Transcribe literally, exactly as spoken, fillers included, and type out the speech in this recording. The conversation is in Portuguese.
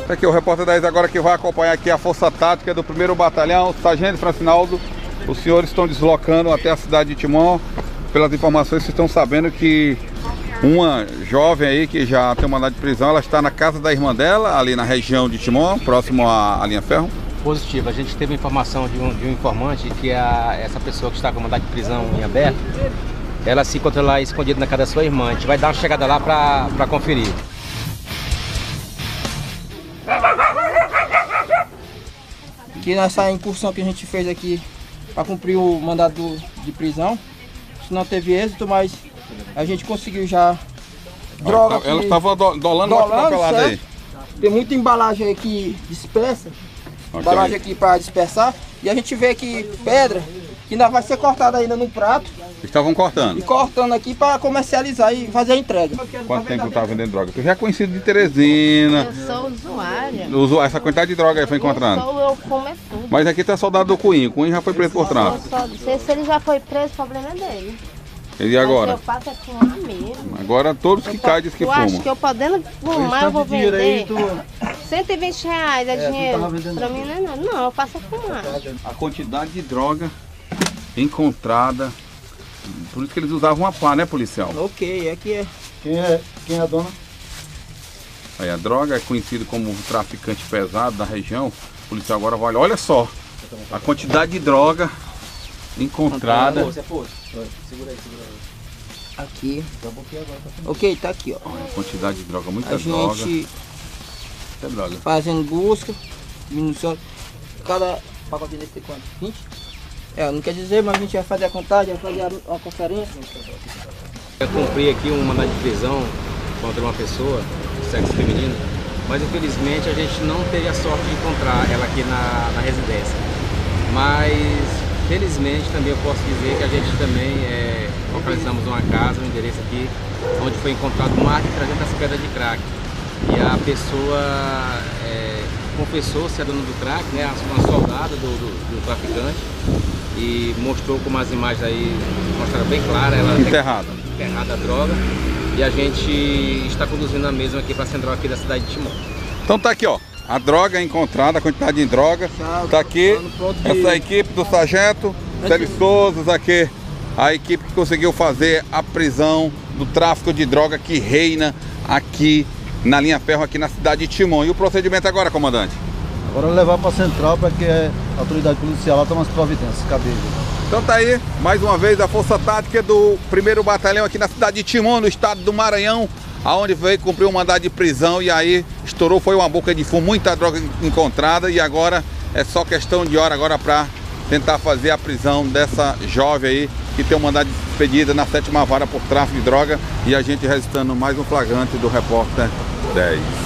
Tá aqui o repórter dez agora que vai acompanhar aqui a força tática do primeiro batalhão. Sargento Francinaldo, os senhores estão deslocando até a cidade de Timon. Pelas informações, vocês estão sabendo que uma jovem aí que já tem um mandado de prisão, ela está na casa da irmã dela, ali na região de Timon, próximo à, à linha ferro. Positivo, a gente teve informação de um, de um informante que a, essa pessoa que está com mandado de prisão em aberto, ela se encontra lá escondida na casa da sua irmã. A gente vai dar uma chegada lá para conferir. Aqui nessa incursão que a gente fez aqui para cumprir o mandado de prisão, não teve êxito, mas a gente conseguiu já droga. Ela estava do, dolando uma papelada aí. Tem muita embalagem aqui dispersa, okay. Embalagem aqui para dispersar, e a gente vê aqui pedra que ainda vai ser cortada ainda no prato. Estavam cortando. E cortando aqui para comercializar e fazer a entrega. Quanto tempo tu estava vendendo droga? Tu já é conhecido de Teresina. Eu sou usuária. Usu... Essa quantidade de droga aí foi encontrada? Eu sou, eu como é tudo. Mas aqui tá soldado do Cunha. O Cunha já foi preso por tráfico. Não sei se ele já foi preso, o problema é dele. E agora? Mas eu faço é fumar mesmo. Agora todos que caem diz que eu fumam. Acho que eu podendo fumar, eu vou vender aí, tu... cento e vinte reais é, é dinheiro. Pra mim não é nada. Não, eu faço é fumar. A quantidade de droga encontrada. Por isso que eles usavam uma pá, né, policial? Ok, aqui é. Quem é, quem é a dona? Aí a droga é conhecido como um traficante pesado da região. O policial agora vai olhar. Olha só a quantidade de droga encontrada. Segura aí, segura aí. Aqui. Ok, tá aqui, ó. Olha a quantidade de droga, muita a droga. Gente muita droga. Fazendo busca, diminuição. Cada pacote desse tem quanto? vinte? É, não quer dizer, mas a gente vai fazer a contagem, vai fazer uma conferência. Eu cumpri aqui um mandado de prisão contra uma pessoa, sexo feminino, mas infelizmente a gente não teve a sorte de encontrar ela aqui na, na residência. Mas felizmente também eu posso dizer que a gente também é, localizamos uma casa, um endereço aqui, onde foi encontrado mais de trezentas pedras de crack. E a pessoa é, confessou ser a dona do crack, né, uma soldada do, do, do traficante. E mostrou com umas imagens aí, mostraram bem clara, ela enterrada. enterrada a droga. E a gente está conduzindo a mesma aqui para a central aqui da cidade de Timon. Então tá aqui, ó, a droga encontrada, a quantidade de droga. Tá aqui, essa equipe do sargento Célio Souza, aqui a equipe que conseguiu fazer a prisão do tráfico de droga que reina aqui na linha ferro, aqui na cidade de Timon. E o procedimento agora, comandante? Agora levar para a central para que a autoridade policial lá tome as providências, cabíveis. Então tá aí, mais uma vez, a força tática do primeiro batalhão aqui na cidade de Timon, no estado do Maranhão, aonde veio cumprir um mandado de prisão e aí estourou, foi uma boca de fumo, muita droga encontrada e agora é só questão de hora agora para tentar fazer a prisão dessa jovem aí que tem um mandado de despedida na sétima vara por tráfico de droga e a gente registrando mais um flagrante do repórter dez.